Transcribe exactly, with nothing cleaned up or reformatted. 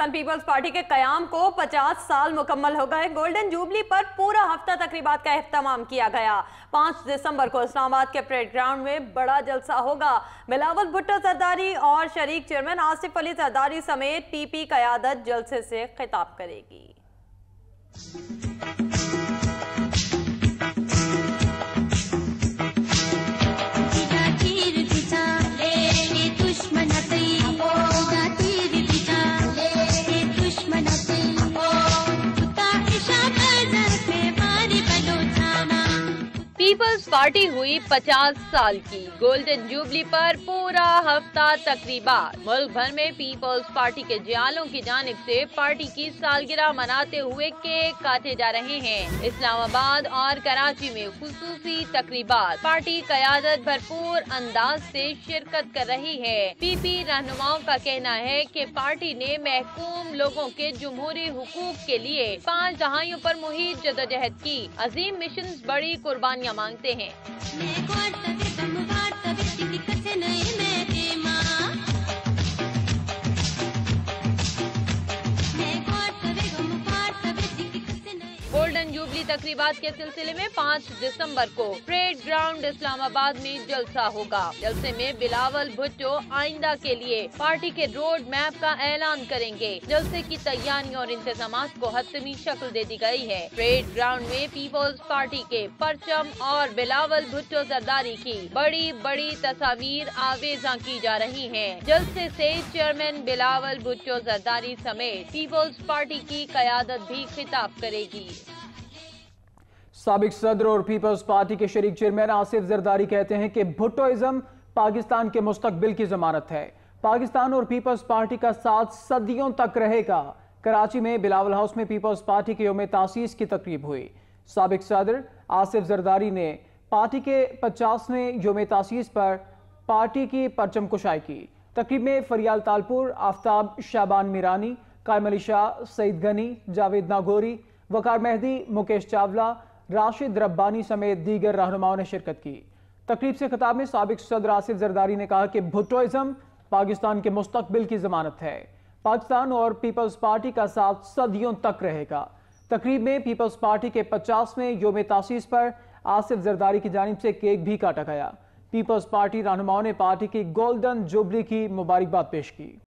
Pakistan peoples Party के कयाम को पचास साल मुकम्मल हो गए। गोल्डन जुबली पर पूरा हफ्ता तकरीबात का एहतमाम किया गया। पाँच दिसंबर को इस्लामाबाद के परेड ग्राउंड में बड़ा जलसा होगा। बिलावल भुट्टो जरदारी और शरीक चेयरमैन आसिफ अली जरदारी समेत पीपी क़यादत जलसे से खिताब करेगी। पीपल्स पार्टी हुई पचास साल की। गोल्डन जुबली पर पूरा हफ्ता तकरीबात। मुल्क भर में पीपल्स पार्टी के जियालों की जानिब से पार्टी की सालगिरह मनाते हुए केक काटे जा रहे हैं। इस्लामाबाद और कराची में खुसूसी तकरीबात। पार्टी क़यादत भरपूर अंदाज से शिरकत कर रही है। पीपी रहनुमाओं का कहना है कि पार्टी ने महकूम लोगों के जमहूरी हुकूक के लिए पाँच दहाइयों पर मुहित जदोजहद की। अजीम मिशन बड़ी कुर्बानियां मांगते हैं। गोल्डन जुबली तकरीबात के सिलसिले में पाँच दिसंबर को परेड ग्राउंड इस्लामाबाद में जलसा होगा। जलसे में बिलावल भुट्टो आइंदा के लिए पार्टी के रोड मैप का ऐलान करेंगे। जलसे की तैयारी और इंतजामात को हतमी शक्ल दे दी गई है। परेड ग्राउंड में पीपल्स पार्टी के परचम और बिलावल भुट्टो जरदारी की बड़ी बड़ी तस्वीर आवेजा की जा रही है। जलसे से चेयरमैन बिलावल भुट्टो जरदारी समेत पीपल्स पार्टी की क़यादत भी खिताब करेगी। साबिक सदर और पीपल्स पार्टी के शरीक चेयरमैन आसिफ जरदारी कहते हैं कि भुट्टोइज्म पाकिस्तान के मुस्तकबिल की जमानत है। पाकिस्तान और पीपल्स पार्टी का साथ सदियों तक रहेगा। कराची में बिलावल हाउस में पीपल्स पार्टी के यौम तासीस की तकरीब हुई। साबिक सदर आसिफ जरदारी ने पार्टी के पचासवें यौम तासीस पर पार्टी की परचम कुशाई की। तकरीब में फरियाल तालपुर, आफ्ताब शाबान मीरानी, कायम अली शाह, सईद गनी, जावेद नागौरी, वकार मेहदी, मुकेश चावला, राशिद रब्बानी समेत दीगर रहनुमाओं ने शिरकत की। तकरीब से खिताब में साबिक सदर आसिफ जरदारी ने कहा कि भुट्टोइज्म पाकिस्तान के मुस्तकबिल की जमानत है। पाकिस्तान और पीपल्स पार्टी का साथ सदियों तक रहेगा। तकरीब में पीपल्स पार्टी के पचासवें यौम तासीस पर आसिफ जरदारी की जानिब से केक भी काटा गया। पीपल्स पार्टी रहनुमाओं ने पार्टी की गोल्डन जुबली की मुबारकबाद पेश की।